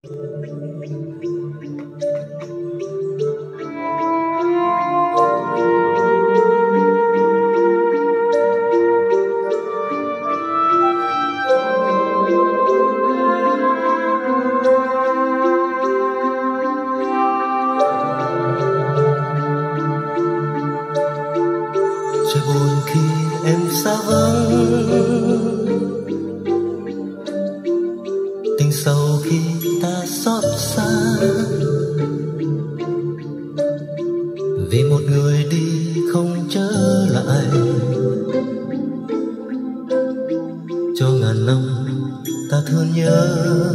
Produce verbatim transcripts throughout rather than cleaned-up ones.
Trời buồn khi em xa vắng, tình sâu khi ta xót xa, vì một người đi không trở lại. Cho ngàn năm ta thương nhớ,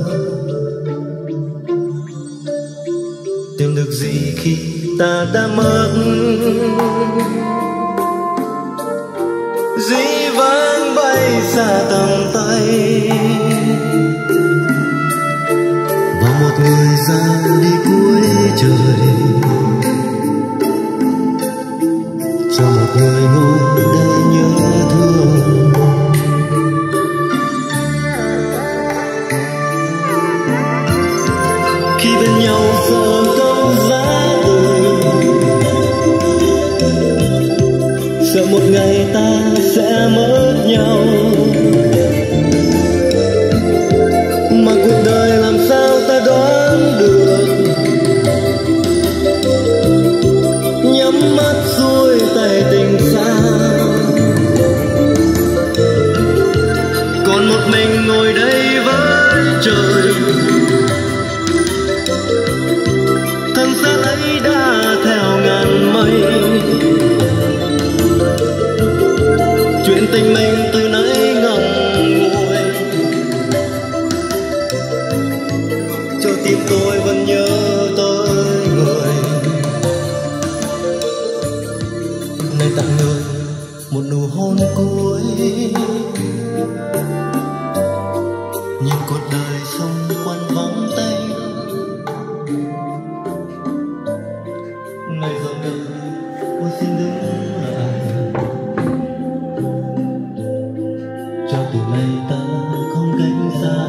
tìm được gì khi ta đã mất, dĩ vãng bay xa tầm tay, và một người ra đi cuối trời, cho một người ngồi đây nhớ thương. Khi bên nhau giờ không giá từ, sợ một ngày ta sẽ mất nhau, mà cuộc đời làm sao ta đoán được. Nhắm mắt xuôi tay tình xa, còn một mình ngồi đây với trời. Thân xác ấy đã theo ngàn mây, chuyện tình mình từ nãy ngậm ngùi, cho tim tôi vẫn nhớ tới người. Này tặng người một nụ hôn cuối, nhìn cuộc đời xung quanh vắng tênh. Này dòng đời ôi xin đứng lại, cho từ nay ta không cách xa.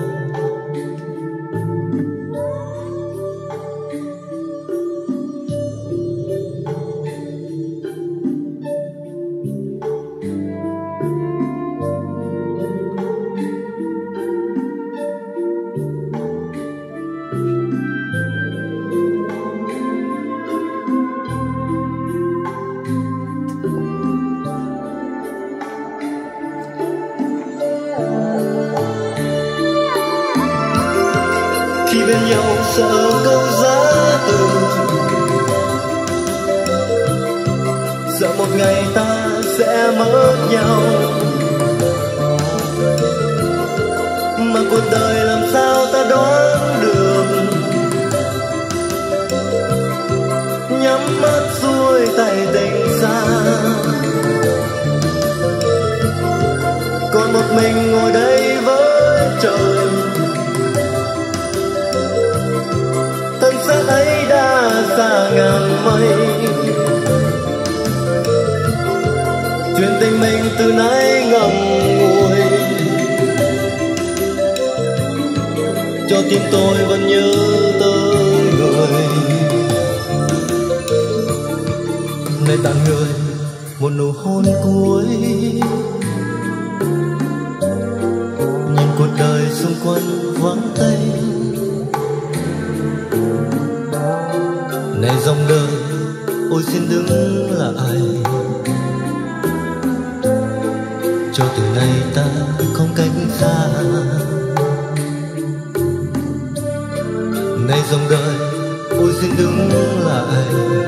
Khi bên nhau sợ câu giá từ, sợ một ngày ta sẽ mất nhau, mà cuộc đời làm sao ta đoán được. Nhắm mắt xuôi tay tình xa, còn một mình ngồi đây với trời. Thân xác ấy đã xa ngàn mây, chuyện tình mình từ nãy ngậm ngùi, cho tim tôi vẫn nhớ tới người. Này tặng người một nụ hôn cuối, nhìn cuộc đời xung quanh vắng tênh. Này dòng đời ôi xin đứng lại, cho từ nay ta không cách xa. Này dòng đời ôi xin đứng lại,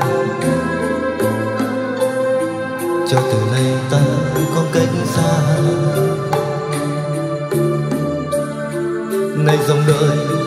cho từ nay ta không cách xa. Này dòng đời